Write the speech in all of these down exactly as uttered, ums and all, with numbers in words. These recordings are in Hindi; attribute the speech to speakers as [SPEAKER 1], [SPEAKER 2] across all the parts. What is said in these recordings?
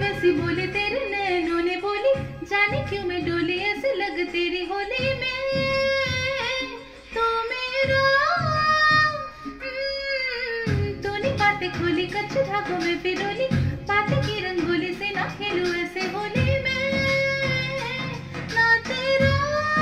[SPEAKER 1] वैसी बोले तेरे नैनों ने बोली, जाने क्यों मैं डोली ऐसे लग तेरी होली में। तो मेरा तूने बातें खोली, कच्चे धागों में पिरोली, बातें की रंगोली से ना खेलूं ऐसे होली में। ना तेरा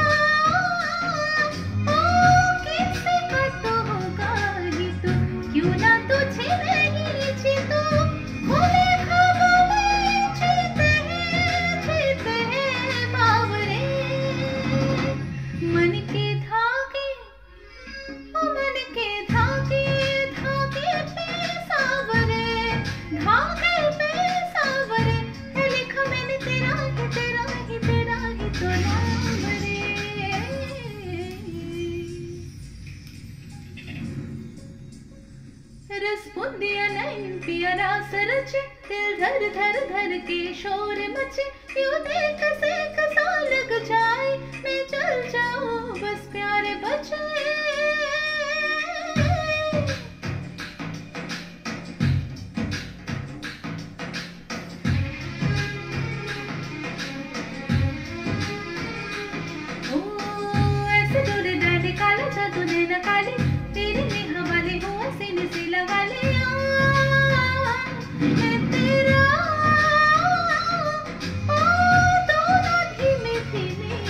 [SPEAKER 1] ओ किसी का तो होगा ही तू, क्यों ना तुझे नहीं जीतू। खुले ख्वाबों में जीते हैं जीते हैं बावरे, मन के धागे ओ मन के धागे धागे पे सावरे, धागे पे सावरे है लिखा मैंने तेरा ही तेरा ही तेरा ही तो नाम रे। रस बुंदिया नैन पिया रास रचे, दिल धर धर धर के शोर मचे, यूं देख से कसा लग जाए, मैं चल जाऊं बस प्यारे बचे। ओ ऐसे डोरे डाले काला जादू नैना काले, तेरे नेहा वाले हुआ सीने से लगा ले। मैं तेरा ओ दोनों धीमे धीमे